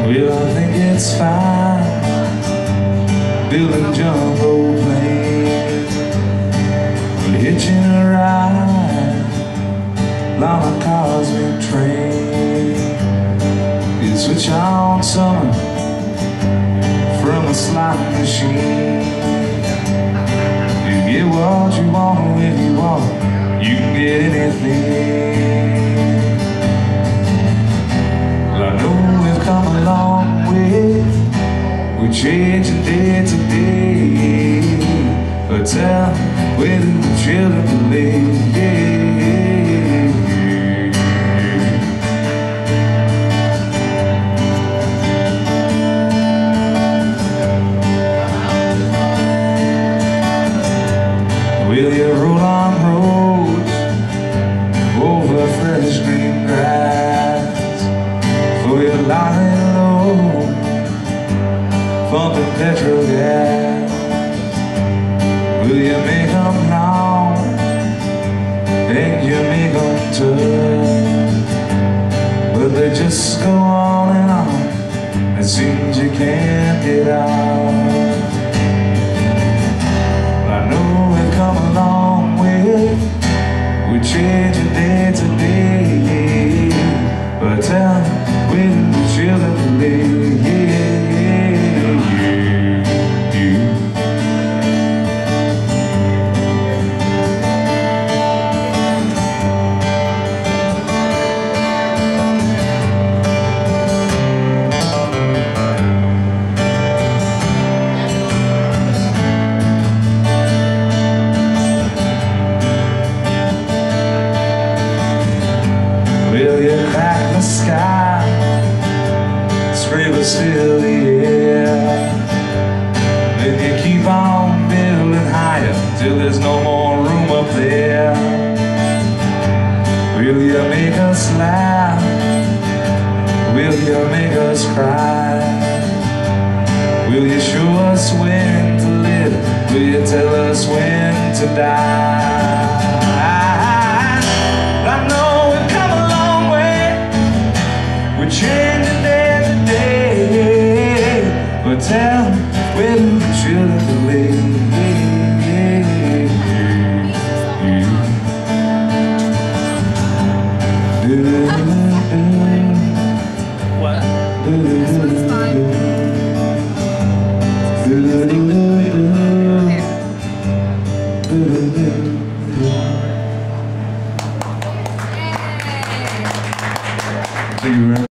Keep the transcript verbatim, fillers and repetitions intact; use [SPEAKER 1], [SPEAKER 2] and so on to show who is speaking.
[SPEAKER 1] Well, I think it's fine building jumbo planes, hitching a ride on a cosmic train. You switch on summer from a slot machine. You get what you want when you want. You can get anything. Well, I know we've come a long way. We're changing day to day. But tell where do the children play? Yeah. Will you roll on roads over fresh green grass for your lying low, pumping petrol gas? Will you make them long and you make them tough, but they just go on and on, it seems you can't get out. Come a long way, we're changing day to day. But tell me, when the children play, yeah, yeah, you. Will you crack the sky, scrape a still the air? Then you keep on building higher till there's no more room up there. Will you make us laugh? Will you make us cry? Will you show us when to live? Will you tell us when to die? I know changing day to day, but tell me, where do the children live? What?